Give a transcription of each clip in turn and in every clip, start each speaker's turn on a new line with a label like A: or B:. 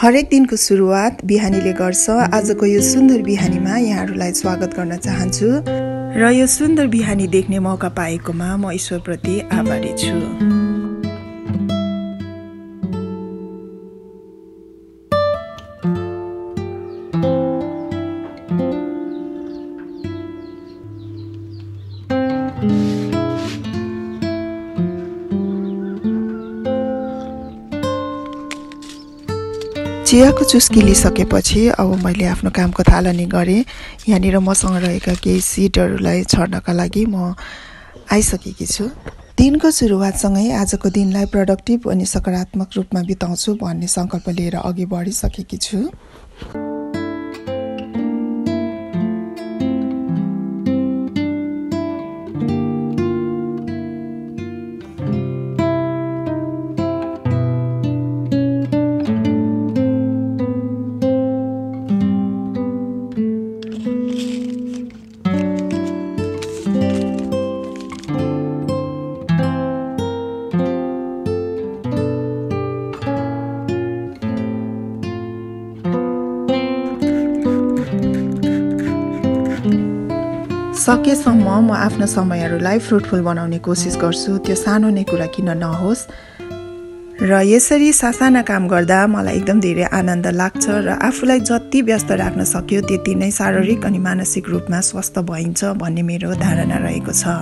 A: हरेक दिनको सुरुवात बिहानीले गर्छ। आजको यो सुन्दर बिहानीमा यहाँहरूलाई स्वागत गर्न चाहन्छु र यो सुन्दर बिहानी देख्ने मौका पाएकोमा म ईश्वरप्रति आभारी छु। चियाको चुस्की लिइसकेपछि अब मैले आफ्नो कामको थालनी गरेँ। यहाँनिर मसँग रहेका केही सिटहरूलाई छर्नका लागि म आइसकेकी छु। दिनको सुरुवातसँगै आजको दिनलाई प्रोडक्टिभ अनि सकारात्मक रूपमा बिताउँछु भन्ने सङ्कल्प लिएर अघि बढिसकेकी छु। सकेसम्म म आफ्नो समयहरूलाई फ्रुटफुल बनाउने कोसिस गर्छु। त्यो सानो नै कुरा किन नहोस्। र यसरी सासाना काम गर्दा मलाई एकदम धेरै आनन्द लाग्छ र आफूलाई जति व्यस्त राख्न सक्यो त्यति नै शारीरिक अनि मानसिक रूपमा स्वस्थ भइन्छ भन्ने मेरो धारणा रहेको छ।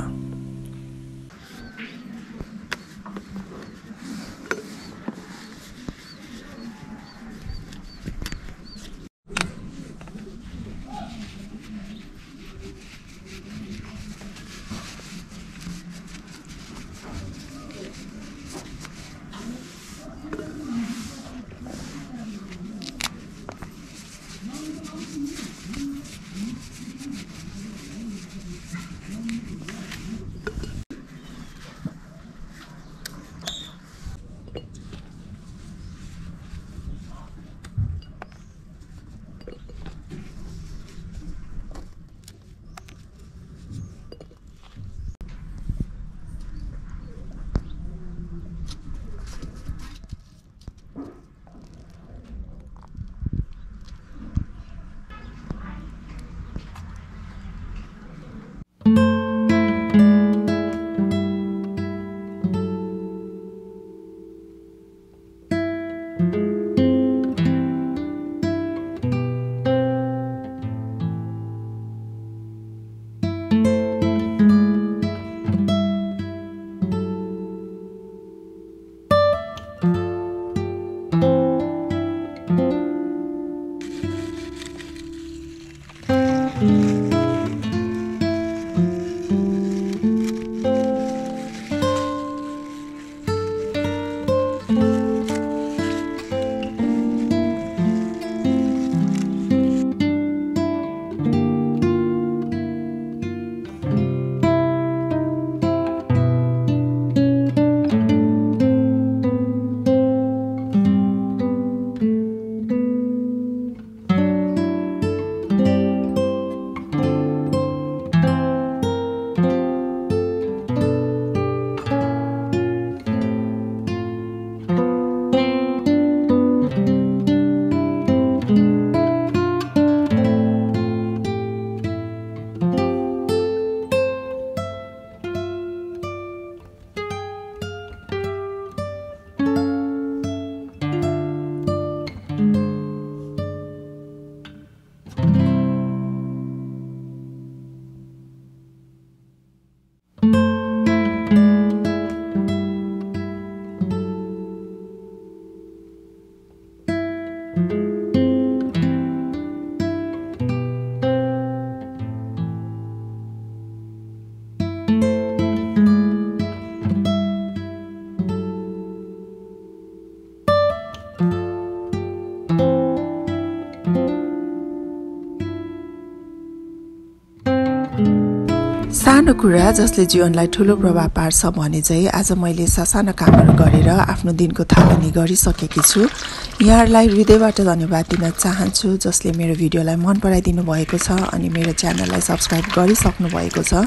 A: सानो कुरा जसले जीवनलाई ठुलो प्रभाव पार्छ भने चाहिँ आज मैले सासाना कामहरू गरेर आफ्नो दिनको थालनी गरिसकेकी छु। यहाँहरूलाई हृदयबाट धन्यवाद दिन चाहन्छु जसले मेरो भिडियोलाई मन पराइदिनु भएको छ अनि मेरो च्यानललाई सब्स्क्राइब गरिसक्नु भएको छ।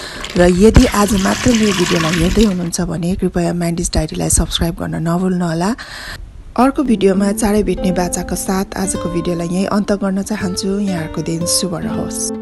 A: र यदि आज मात्र मेरो भिडियोलाई हेर्दै हुनुहुन्छ भने कृपया म्यान्डिस डायरीलाई सब्स्क्राइब गर्न नभुल्नुहोला। अर्को भिडियोमा चाँडै भेट्ने बाचाको साथ आजको भिडियोलाई यही अन्त गर्न चाहन्छु। यहाँहरूको दिन शुभ रहोस्।